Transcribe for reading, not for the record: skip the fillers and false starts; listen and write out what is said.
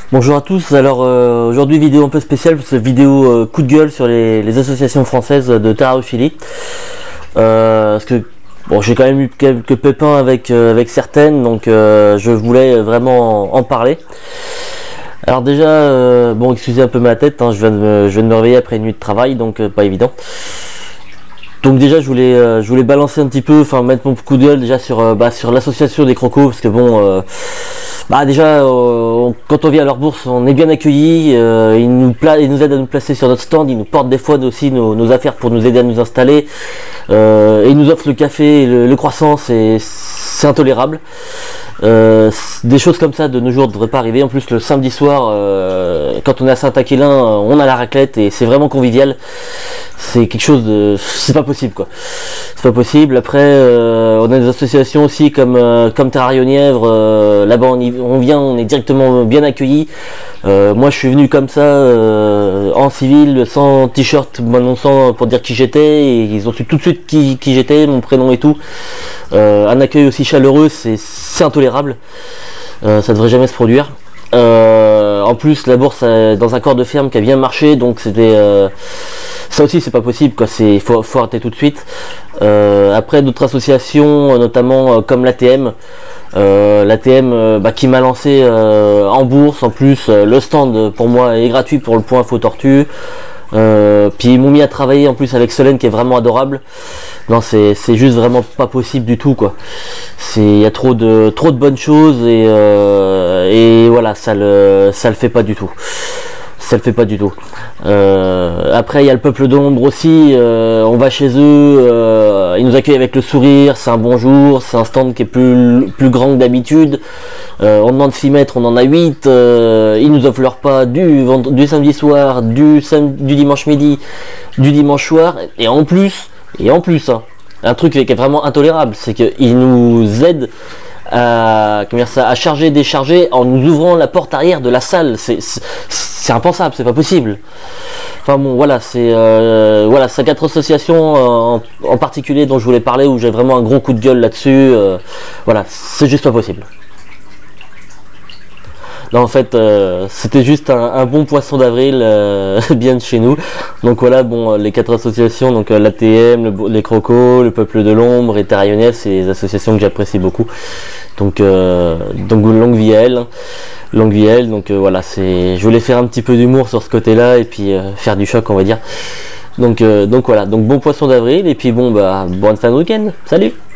Bonjour à tous, alors aujourd'hui vidéo un peu spéciale, c'est vidéo coup de gueule sur les associations françaises de tharéophilie. Parce que bon, j'ai quand même eu quelques pépins avec certaines, donc je voulais vraiment en parler. Alors déjà, bon, excusez un peu ma tête, hein, je viens de me réveiller après une nuit de travail, donc pas évident. Donc déjà je voulais balancer un petit peu, enfin mettre mon coup de gueule déjà sur l'association des crocos, parce que bon, déjà quand on vient à leur bourse on est bien accueillis, ils nous aident à nous placer sur notre stand, ils nous portent des fois aussi nos affaires pour nous aider à nous installer, et ils nous offrent le café et le croissant, c'est intolérable. Des choses comme ça de nos jours ne devraient pas arriver. En plus le samedi soir, quand on est à Saint-Aquilin, on a la raclette et c'est vraiment convivial. C'est quelque chose de, c'est pas possible quoi. C'est pas possible. Après, on a des associations aussi comme Terrario Nièvre. Là-bas on vient, on est directement bien accueillis. Moi je suis venu comme ça en civil, sans t-shirt m'annonçant pour dire qui j'étais, et ils ont su tout de suite qui j'étais, mon prénom et tout. Un accueil aussi chaleureux, c'est intolérable. Ça devrait jamais se produire. En plus la bourse dans un corps de ferme qui a bien marché, donc c'était ça aussi c'est pas possible quoi, faut arrêter tout de suite. Après d'autres associations, notamment comme l'ATM, qui m'a lancé en bourse. En plus le stand pour moi est gratuit pour le point Info Tortue. Puis ils m'ont mis à travailler en plus avec Solène qui est vraiment adorable. Non, c'est juste vraiment pas possible du tout quoi. Il y a trop de bonnes choses, et voilà, ça le fait pas du tout. Ça le fait pas du tout. Après il y a le peuple de l'ombre aussi, on va chez eux, ils nous accueillent avec le sourire, c'est un bonjour, c'est un stand qui est plus grand que d'habitude. On demande 6 mètres, on en a 8, ils nous offrent leur pas du samedi soir, du dimanche midi, du dimanche soir, et en plus hein, un truc qui est vraiment intolérable, c'est qu'ils nous aident à charger, décharger en nous ouvrant la porte arrière de la salle. C'est impensable, c'est pas possible. Enfin bon, voilà, c'est 4 associations en particulier dont je voulais parler, où j'ai vraiment un gros coup de gueule là-dessus. Voilà, c'est juste pas possible. Non, en fait, c'était juste un bon poisson d'avril, bien de chez nous. Donc voilà, bon, les 4 associations, donc l'ATM, les Crocos, le Peuple de l'Ombre et Terrario Nièvre, c'est des associations que j'apprécie beaucoup. Donc longue vie à elle. Longue vie à elle. Donc voilà, je voulais faire un petit peu d'humour sur ce côté-là, et puis faire du choc, on va dire. Donc voilà, donc bon poisson d'avril, et puis bon, bonne fin de week-end. Salut!